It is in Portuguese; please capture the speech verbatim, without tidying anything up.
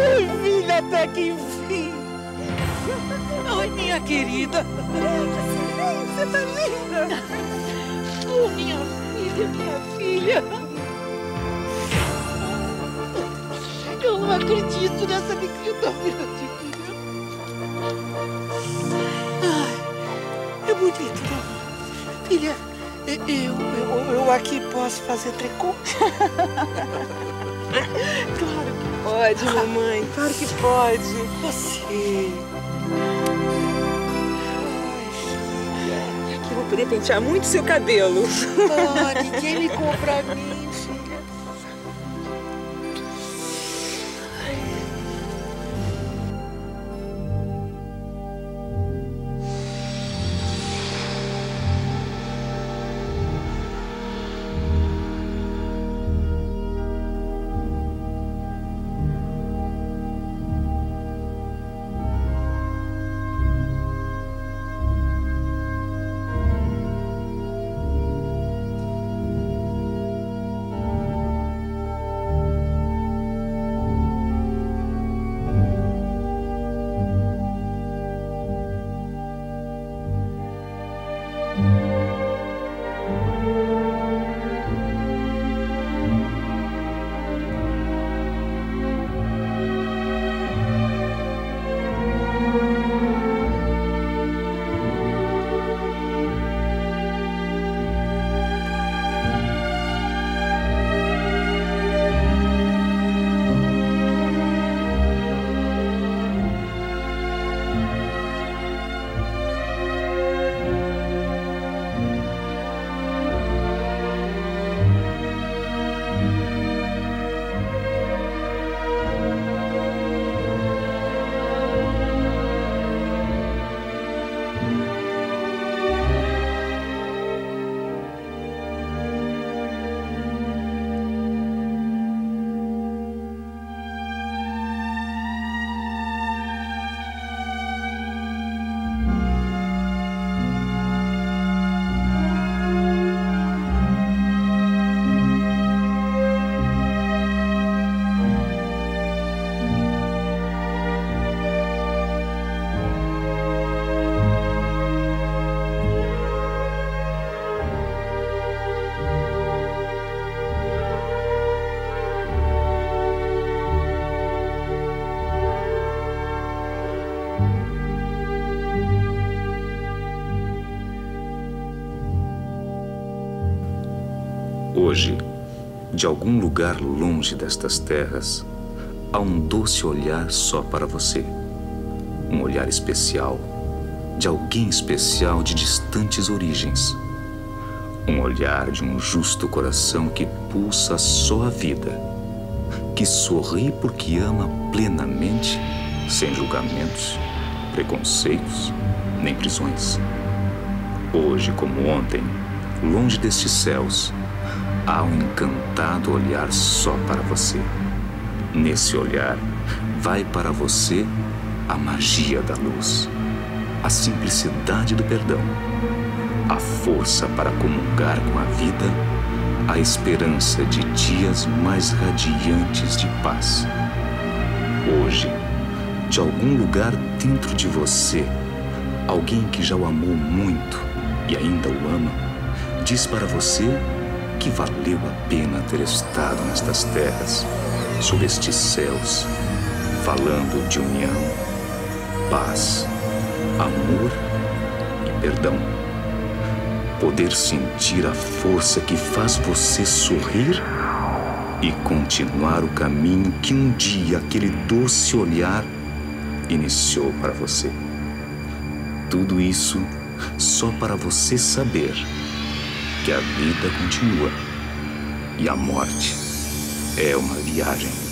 Ai, filha, até que enfim. Ai, minha querida. Você tá linda. Oh, minha filha, minha filha. Eu não acredito nessa alegria tão grande, filha. Ai, é bonito, não? Filha, eu, eu, eu aqui posso fazer tricô? Claro que pode, mamãe. Claro que pode. Você. Ai, filha. Eu vou poder pentear muito seu cabelo. Oh, ninguém ligou pra mim, filha. Hoje, de algum lugar longe destas terras, há um doce olhar só para você. Um olhar especial, de alguém especial de distantes origens. Um olhar de um justo coração que pulsa só a vida, que sorri porque ama plenamente, sem julgamentos, preconceitos, nem prisões. Hoje, como ontem, longe destes céus, há um encantado olhar só para você. Nesse olhar, vai para você a magia da luz, a simplicidade do perdão, a força para comungar com a vida, a esperança de dias mais radiantes de paz. Hoje, de algum lugar dentro de você, alguém que já o amou muito e ainda o ama, diz para você que valeu a pena ter estado nestas terras, sob estes céus, falando de união, paz, amor e perdão. Poder sentir a força que faz você sorrir e continuar o caminho que um dia aquele doce olhar iniciou para você. Tudo isso só para você saber que a vida continua e a morte é uma viagem.